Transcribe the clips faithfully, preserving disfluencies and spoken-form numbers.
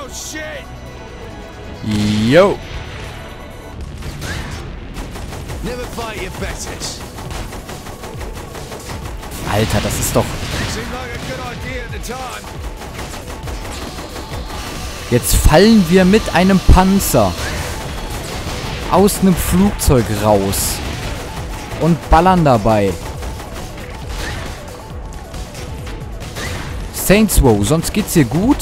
Yo. Alter, das ist doch... Jetzt fallen wir mit einem Panzer aus einem Flugzeug raus und ballern dabei. Saints Row, sonst geht's hier gut?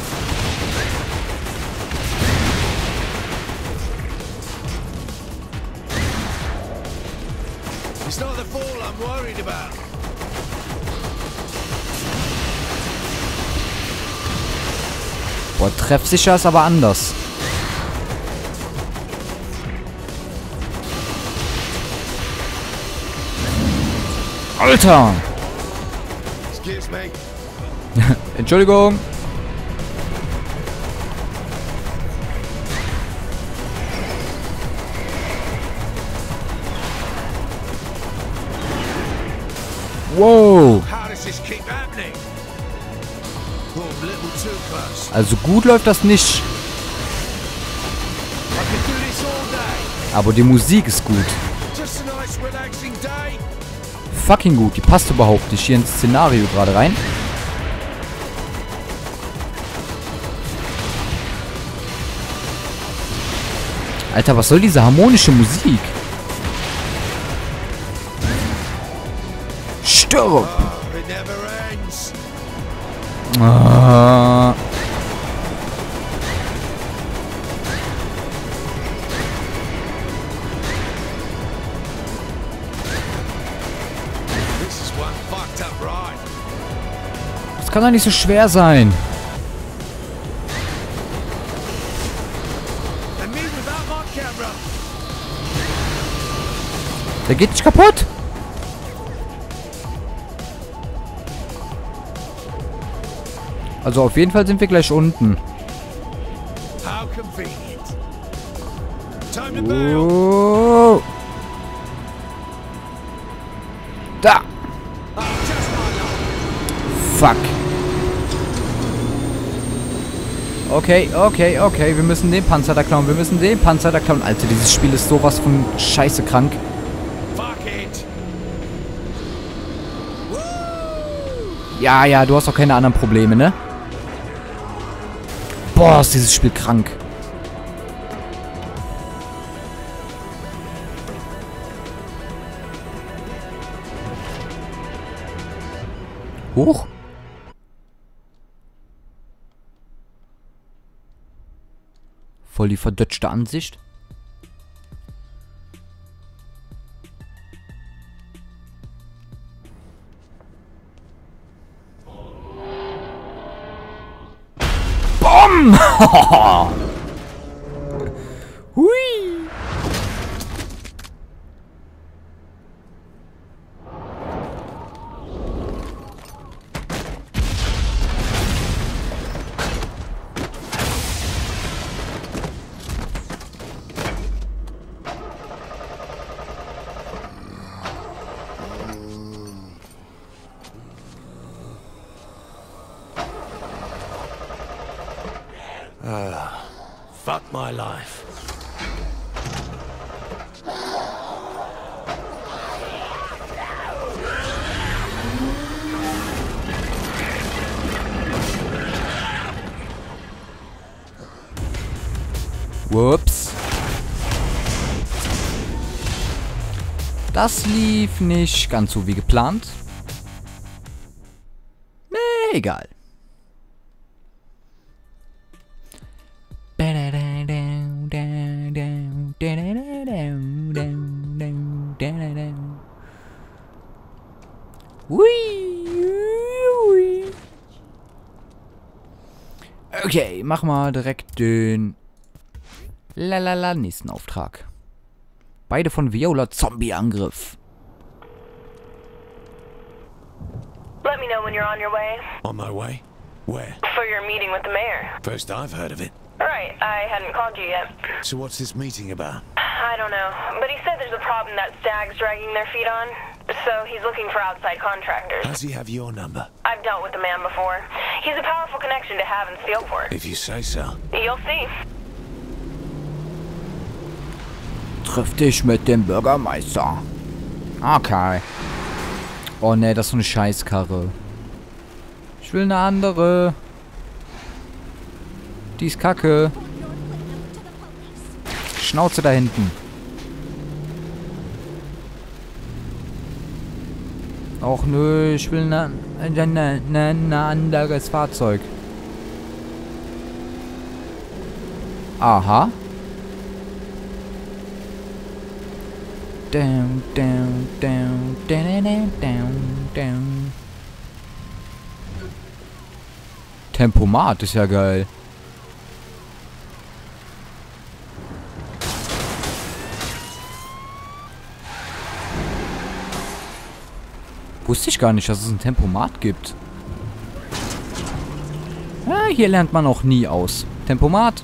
Boah, treffsicher ist aber anders. Alter! Excuse me. Entschuldigung. Wow. Also gut läuft das nicht. Aber die Musik ist gut. Fucking gut. Die passt überhaupt nicht hier ins Szenario gerade rein. Alter, was soll diese harmonische Musik? Stirb! Ah. Das kann doch nicht so schwer sein. Der geht nicht kaputt. Also auf jeden Fall sind wir gleich unten. Oh. Da. Fuck. Okay, okay, okay. Wir müssen den Panzer da klauen. Wir müssen den Panzer da klauen. Alter, dieses Spiel ist sowas von scheiße krank. Ja, ja, du hast auch keine anderen Probleme, ne? Boah, ist dieses Spiel krank. Hoch? Voll die verdötschte Ansicht. Bom! Hui! Uh, fuck my life. Whoops. Das lief nicht ganz so wie geplant. Nee, egal. Okay, mach mal direkt den lalala nächsten Auftrag. Beide von Viola Zombie-Angriff. Let me know when you're on your way. On my way? Where? For your meeting with the mayor. First I've heard of it. Right, I hadn't called you yet. So what's this meeting about? I don't know, but he said there's a problem that Stag's dragging their feet on. So he's looking for outside contractors. Does he have your number? I've dealt with the man before. He's a powerful connection to have in Steelport. If you say so. You'll see. Triff dich mit dem Bürgermeister. Okay. Oh ne, das ist so eine Scheißkarre. Ich will eine andere. Die ist kacke. Schnauze da hinten. Och nö, ich will ein ne, ne, ne, ne anderes Fahrzeug. Aha. Down, down, down, down, down, down, down. Tempomat ist ja geil. Wusste ich gar nicht, dass es ein Tempomat gibt. Ja, hier lernt man auch nie aus. Tempomat.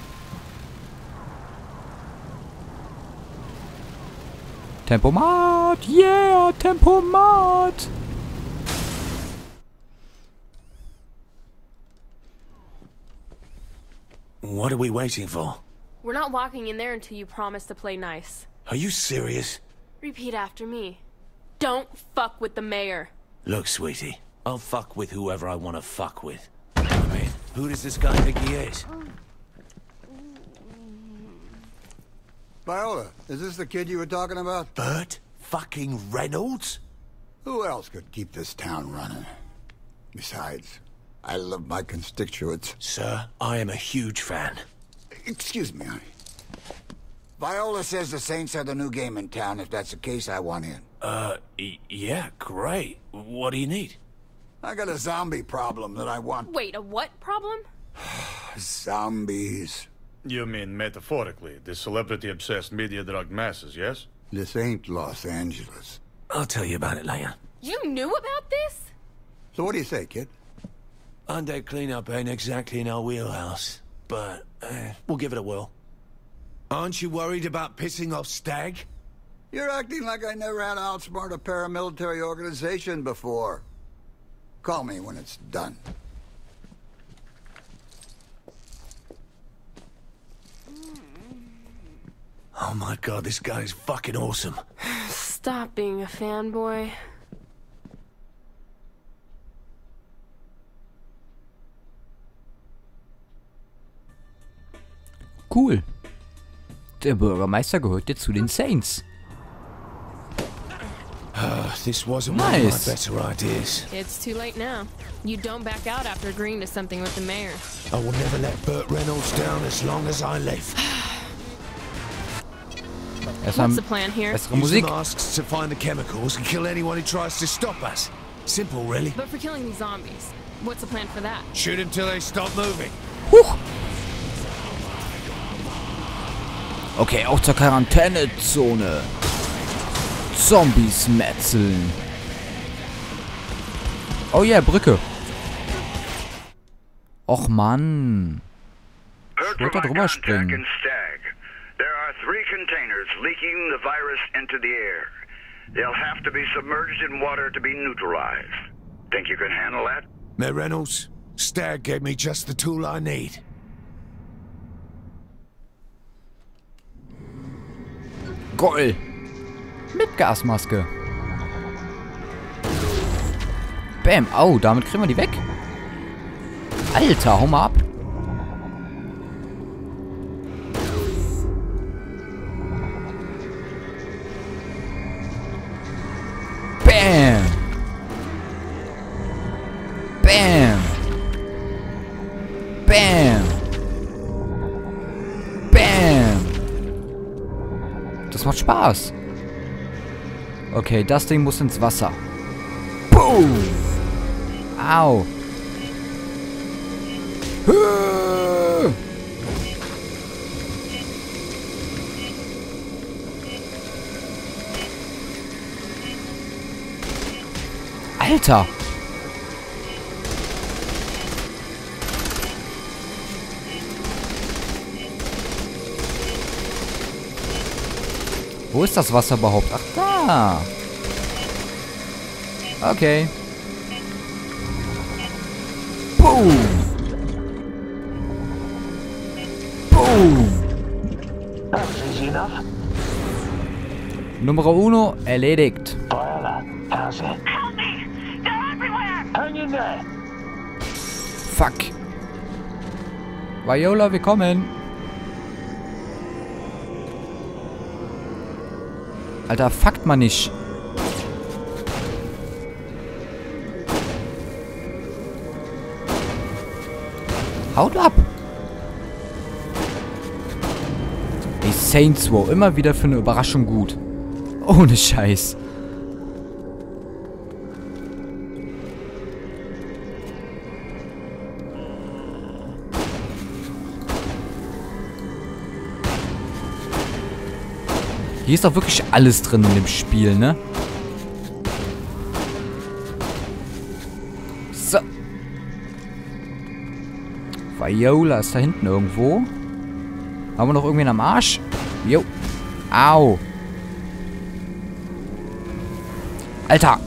Tempomat. Yeah, Tempomat. What are we waiting for? We're not walking in there until you promise to play nice. Are you serious? Repeat after me. Don't fuck with the mayor. Look, sweetie, I'll fuck with whoever I want to fuck with. I mean, who does this guy think he is? Viola, is this the kid you were talking about? Burt fucking Reynolds? Who else could keep this town running? Besides, I love my constituents. Sir, I am a huge fan. Excuse me, honey. Viola says the Saints are the new game in town. If that's the case, I want in. Uh, y yeah, great. What do you need? I got a zombie problem that I want. Wait, a what problem? Zombies. You mean metaphorically, the celebrity-obsessed media-drugged masses, yes? This ain't Los Angeles. I'll tell you about it later. You knew about this? So what do you say, kid? Undead cleanup ain't exactly in our wheelhouse, but uh, we'll give it a whirl. Aren't you worried about pissing off Stag? You're acting like I never had to outsmart a paramilitary organization before. Call me when it's done. Oh my god, this guy's fucking awesome. Stop being a fanboy. Cool. Der Bürgermeister gehört jetzt zu den Saints. Uh, this wasn't Nice. one of my better ideas. It's too late now. You don't back out after agreeing to something with the mayor. I will never let Burt Reynolds down as long as I live. Erstmal What's the plan here? bessere Use Musik. the masks to find the chemicals and kill anyone who tries to stop us. Simple, really. But for killing these zombies, what's the plan for that? Shoot him till they stop moving. Huch. Okay, auch zur Quarantänezone. Zombies metzeln. Oh yeah, Brücke. Och Mann. Heard Ich wollte da from my drüber contact springen. in Stag. There are three containers leaking the virus into the air. They'll have to be submerged in water to be neutralized. Think you can handle that? Mayor Reynolds, Stag gave me just the tool I need. Goll. Mit Gasmaske. Bam. Au, damit kriegen wir die weg. Alter, hau mal ab. Bam. Bam. Bam. Bam. Das macht Spaß. Okay, das Ding muss ins Wasser. Boom. Au. Höh. Alter. Wo ist das Wasser überhaupt? Ach, da. Okay. Boom. Boom. That was easy enough. Numero uno erledigt. Viola, how's it? Help me! They're everywhere! Hang in there! Fuck. Viola, wir kommen. Alter, fuckt man nicht. Haut ab. Die Saints Row, immer wieder für eine Überraschung gut. Ohne Scheiß. Hier ist doch wirklich alles drin in dem Spiel, ne? So. Viola ist da hinten irgendwo. Haben wir noch irgendwen am Arsch? Jo. Au. Alter.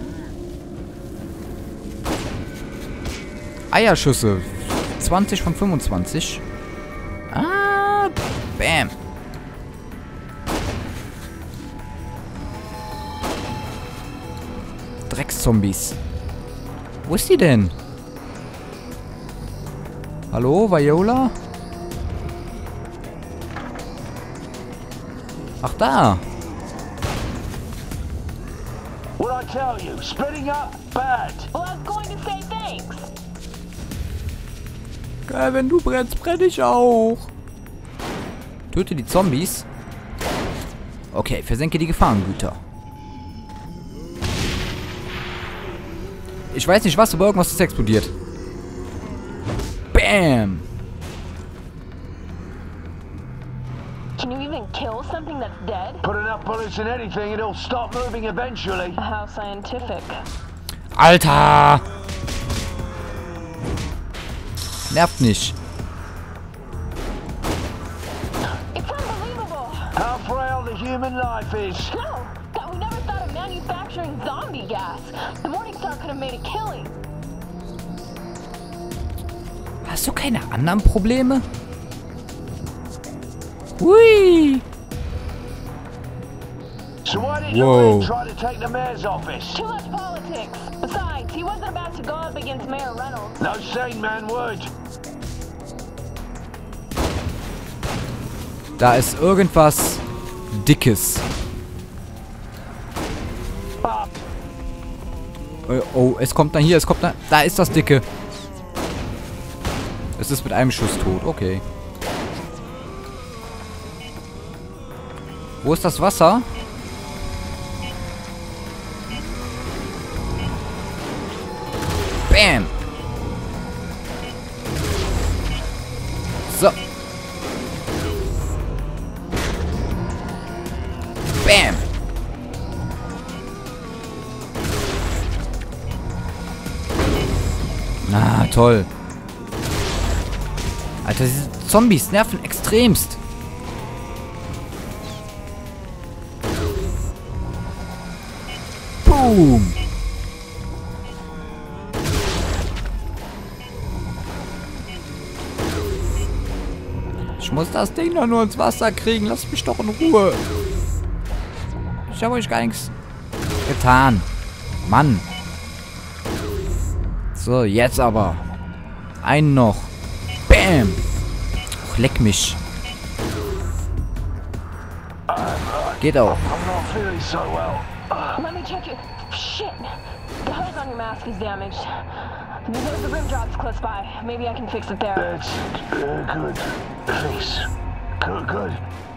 Eierschüsse. zwanzig von fünfundzwanzig. Ah. Bam. Dreckszombies. Wo ist die denn? Hallo, Viola? Ach, da. What I tell you, splitting up, bad. Well, I was going to say thanks. Geil, wenn du brennst, brenne ich auch. Töte die Zombies. Okay, versenke die Gefahrengüter. Ich weiß nicht was, aber irgendwas ist explodiert. Bam! Can you even kill something that's dead? Put enough bullets in anything, it'll stop moving eventually. How scientific. Alter! Nervt nicht. It's unbelievable. How frail the human life is. No, that we never thought of manufacturing zombie gas. The Morningstar could have made a killing. Hast du keine anderen Probleme? Hui! So why did you Whoa. really try to take the mayor's office? Too much politics. Besides, he wasn't about to go up against Mayor Reynolds. No sane man would. Da ist irgendwas Dickes. Ah, Oh, oh, es kommt da hier, es kommt da. Da ist das Dicke. Es ist mit einem Schuss tot, okay. Wo ist das Wasser? Bam! So. Bam! Na, toll. Alter, diese Zombies nerven extremst. Boom! Ich muss das Ding doch nur ins Wasser kriegen. Lasst mich doch in Ruhe. Ich habe euch gar nichts getan. Mann. So, jetzt aber. Einen noch. Bam. Och, leck mich. Geht auch. I'm not feeling so well. Let me check it. Shit. The hose on your mask is damaged. There's the rim drops close by. Maybe I can fix it there. That's uh, good. Thanks. Good, good.